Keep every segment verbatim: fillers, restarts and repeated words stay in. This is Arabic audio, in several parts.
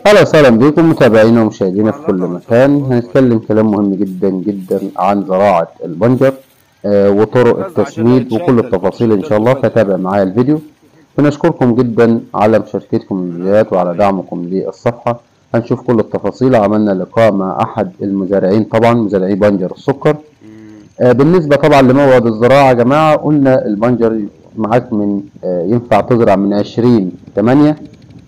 اهلا وسهلا بكم متابعينا ومشاهدينا في كل مكان. هنتكلم كلام مهم جدا جدا عن زراعة البنجر آه، وطرق التسميد وكل التفاصيل ان شاء الله، فتابع معايا الفيديو. بنشكركم جدا على مشاركتكم للفيديوهات وعلى دعمكم للصفحة. هنشوف كل التفاصيل. عملنا لقاء مع احد المزارعين، طبعا مزارعي بنجر السكر. آه، بالنسبة طبعا لموعد الزراعة يا جماعة، قلنا البنجر معاك من آه، ينفع تزرع من عشرين تمانية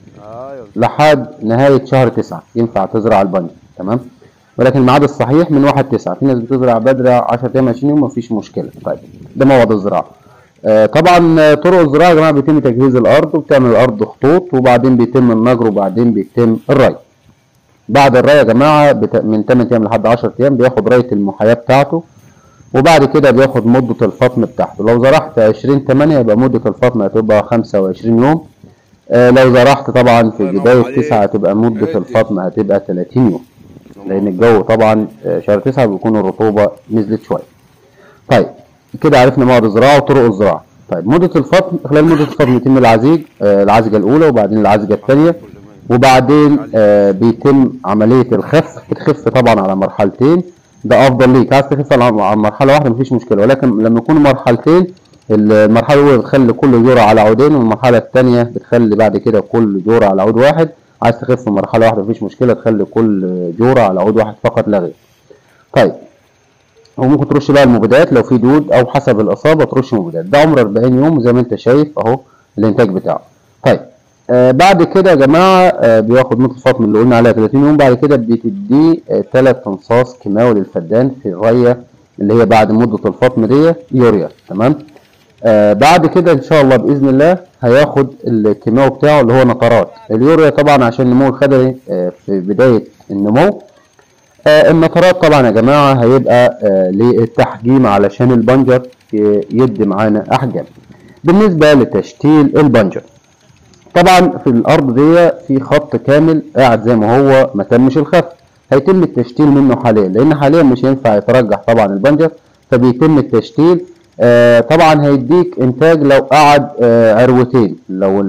لحد نهاية شهر تسعة، ينفع تزرع البنجر تمام، ولكن الميعاد الصحيح من واحد تسعة. في ناس بتزرع بدري عشرة ايام عشرين يوم، مفيش مشكلة. طيب ده موعد الزراعة. آه طبعا آه، طرق الزراعة يا جماعة بيتم تجهيز الأرض، وبتعمل الأرض خطوط، وبعدين بيتم النجر، وبعدين بيتم الري. بعد الري يا جماعة بت... من تمن ايام لحد عشرة ايام بياخد رية المحاياة بتاعته، وبعد كده بياخد مدة الفطم بتاعته. لو زرعت عشرين تمانية يبقى مدة الفطم هتبقى خمسة وعشرين يوم. آه لو زرعت طبعا في بداية تسعة هتبقى مدة الفطم هتبقى تلاتين يوم، لأن الجو طبعا آه شهر تسعة بيكون الرطوبة نزلت شوية. طيب كده عرفنا موعد الزراعة وطرق الزراعة. طيب مدة الفطم، خلال مدة الفطم يتم العزيج، آه العزجة الأولى وبعدين العزجة الثانية، وبعدين آه بيتم عملية الخف. بتخف طبعا على مرحلتين، ده أفضل ليك. عايز تخف على مرحلة واحدة مفيش مشكلة، ولكن لما يكونوا مرحلتين، المرحلة الأولى بتخلي كل جورة على عودين، والمرحلة الثانية بتخلي بعد كده كل جورة على عود واحد. عايز تخف في مرحلة واحدة مفيش مشكلة، تخلي كل جورة على عود واحد فقط لا غير. طيب وممكن ترش بقى المبيدات لو في دود أو حسب الإصابة ترش مبيدات. ده عمر أربعين يوم زي ما أنت شايف أهو الإنتاج بتاعه. طيب آه بعد كده يا جماعة آه بياخد مدة الفطم اللي قلنا عليها تلاتين يوم. بعد كده بتديه آه تلات أنصاص كيماوي للفدان في الرية اللي هي بعد مدة الفطم دي يوريا، تمام. آه بعد كده ان شاء الله باذن الله هياخد الكيماوي بتاعه اللي هو نترات اليوريا، طبعا عشان النمو الخضري آه في بدايه النمو. آه النترات طبعا يا جماعه هيبقى آه للتحجيم علشان البنجر يدي معانا احجام. بالنسبه لتشتيل البنجر، طبعا في الارض دي في خط كامل قاعد زي ما هو ما تمش الخف، هيتم التشتيل منه حاليا، لان حاليا مش هينفع يترجح طبعا البنجر، فبيتم التشتيل. آه طبعا هيديك انتاج لو قعد آه عروتين. لو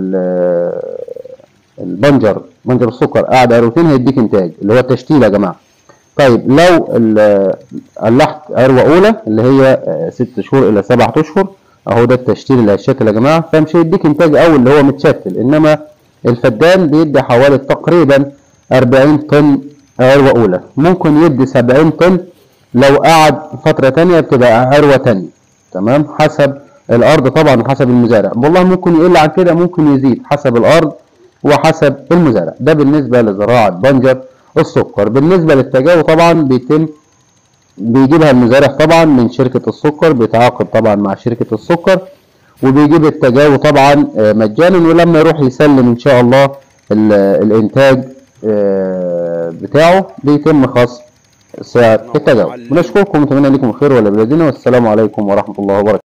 البنجر بنجر السكر قعد عروتين هيديك انتاج اللي هو التشتيل يا جماعه. طيب لو قلحت عروه اولى اللي هي آه ست شهور الى سبعة اشهر، اهو ده التشتيل اللي هيتشتل يا جماعه، فمش هيديك انتاج اول اللي هو متشتل، انما الفدان بيدي حوالي تقريبا أربعين طن عروه اولى، ممكن يدي سبعين طن لو قعد فتره ثانيه بتبقى عروه ثانيه، تمام، حسب الارض طبعا وحسب المزارع. والله ممكن يقل عن كده ممكن يزيد حسب الارض وحسب المزارع. ده بالنسبه لزراعه بنجر السكر. بالنسبه للتجاوب طبعا بيتم بيجيبها المزارع طبعا من شركه السكر، بيتعاقد طبعا مع شركه السكر وبيجيب التجاوب طبعا مجانا، ولما يروح يسلم ان شاء الله الانتاج بتاعه بيتم خصم سعر التجاوب. بنشكركم ونتمنى لكم الخير والبلدنا، والسلام عليكم ورحمه الله وبركاته.